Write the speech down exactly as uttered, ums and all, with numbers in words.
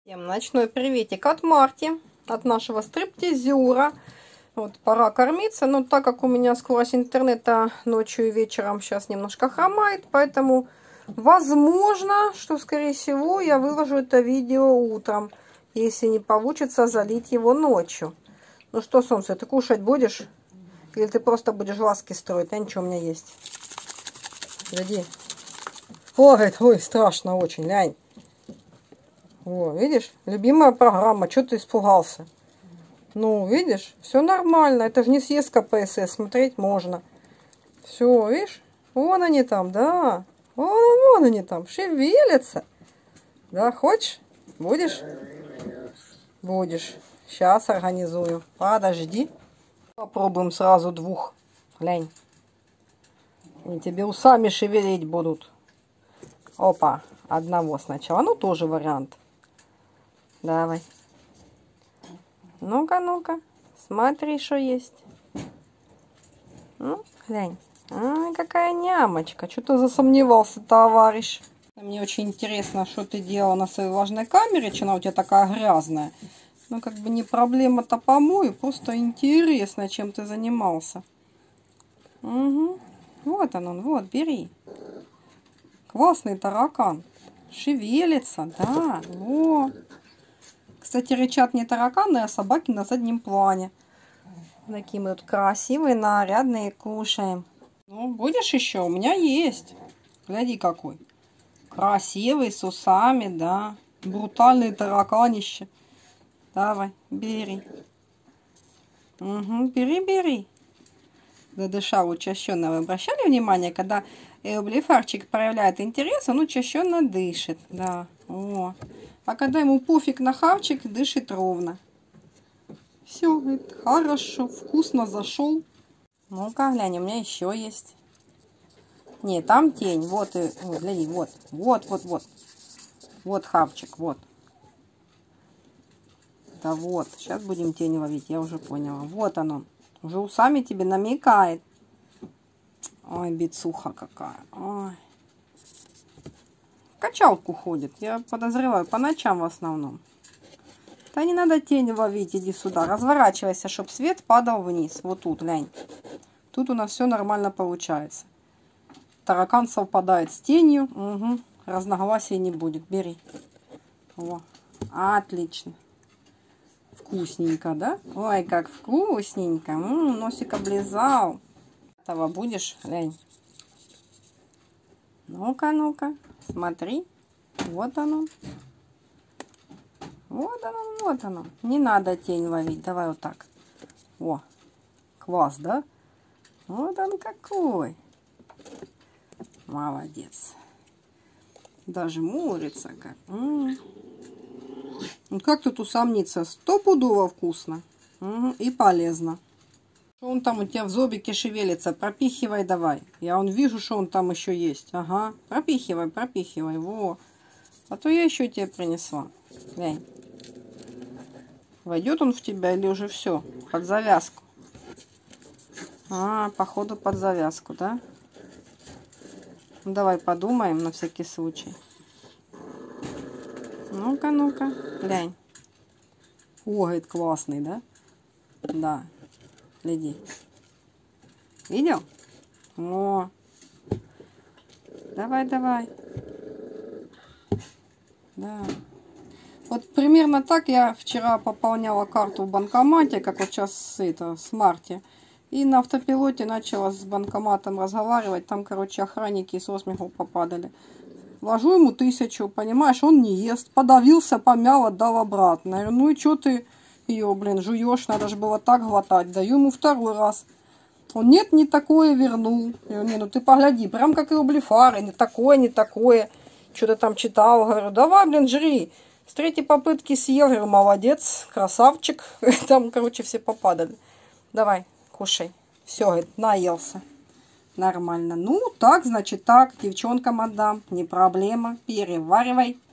Всем ночной приветик от Марти, от нашего стриптизера. Вот пора кормиться, но так как у меня скорость интернета ночью и вечером сейчас немножко хромает, поэтому возможно, что скорее всего я выложу это видео утром, если не получится залить его ночью. Ну что, солнце, ты кушать будешь? Или ты просто будешь глазки строить? А ничего, у меня есть. Гляди. Ой, ой, страшно очень, лянь. О, видишь, любимая программа, что ты испугался? Ну, видишь, все нормально, это же не съезд ка пэ эс эс, смотреть можно. Все, видишь, вон они там, да, вон, вон они там, шевелятся. Да, хочешь? Будешь? Будешь. Сейчас организую. Подожди. Попробуем сразу двух. Глянь. И тебе усами шевелить будут. Опа, одного сначала, ну тоже вариант. Давай. Ну-ка, ну-ка. Смотри, что есть. Ну, глянь. Ай, какая нямочка. Что-то засомневался, товарищ. Мне очень интересно, что ты делала на своей влажной камере. Что она у тебя такая грязная. Ну, как бы не проблема-то помою. Просто интересно, чем ты занимался. Угу. Вот он, он, вот, бери. Классный таракан. Шевелится, да. Во. Кстати, рычат не тараканы, а собаки на заднем плане. Такие мы тут красивые, нарядные, кушаем. Ну, будешь еще? У меня есть. Гляди какой. Красивый, с усами, да. Брутальный тараканище. Давай, бери. Угу, бери, бери. Дыша учащенно. Вы обращали внимание, когда эублифарчик проявляет интерес, он учащенно дышит. Да. О. А когда ему пофиг на хавчик, дышит ровно. Все, говорит, хорошо, вкусно зашел. Ну-ка, глянь, у меня еще есть. Не, там тень. Вот, и, вот, гляди, вот. Вот, вот, вот. Вот хавчик, вот. Да вот, сейчас будем тень ловить, я уже поняла. Вот оно. Уже усами тебе намекает. Ой, бицуха какая. Ой. В качалку ходит. Я подозреваю, по ночам в основном. Да не надо тень ловить, иди сюда. Разворачивайся, чтобы свет падал вниз. Вот тут, глянь. Тут у нас все нормально получается. Таракан совпадает с тенью. Угу. Разногласий не будет. Бери. О. Отлично. Вкусненько, да? Ой, как вкусненько. М-м, носик облизал. Этого будешь? Глянь. Ну-ка, ну-ка. Смотри. Вот оно. Вот оно, вот оно. Не надо тень ловить. Давай вот так. О, класс, да? Вот он какой. Молодец. Даже мурится как. М-м. Ну как тут усомниться? Стопудово вкусно. Угу. И полезно. Что он там у тебя в зобике шевелится? Пропихивай давай. Я он вижу, что он там еще есть. Ага. Пропихивай, пропихивай. Во. А то я еще тебе принесла. Глянь. Войдет он в тебя или уже все? Под завязку. А, походу под завязку, да? Ну, давай подумаем на всякий случай. Ну-ка, ну-ка. Глянь. О, говорит, классный, да? Да. Гляди. Видел? О. Давай, давай. Да. Вот примерно так я вчера пополняла карту в банкомате, как вот сейчас это, с Марти. И на автопилоте начала с банкоматом разговаривать. Там, короче, охранники со смеху попадали. Вложу ему тысячу, понимаешь, он не ест. Подавился, помял, отдал обратно. Я говорю, ну и что ты ее, блин, жуешь? Надо же было так глотать. Даю ему второй раз. Он, нет, не такое вернул. Я говорю, не, ну ты погляди, прям как и облифары. Не такое, не такое. Что-то там читал. Говорю, давай, блин, жри. С третьей попытки съел. Говорю, молодец, красавчик. Там, короче, все попадали. Давай, кушай. Все, говорит, наелся. Нормально. Ну, так, значит, так. Девчонкам отдам. Не проблема. Переваривай.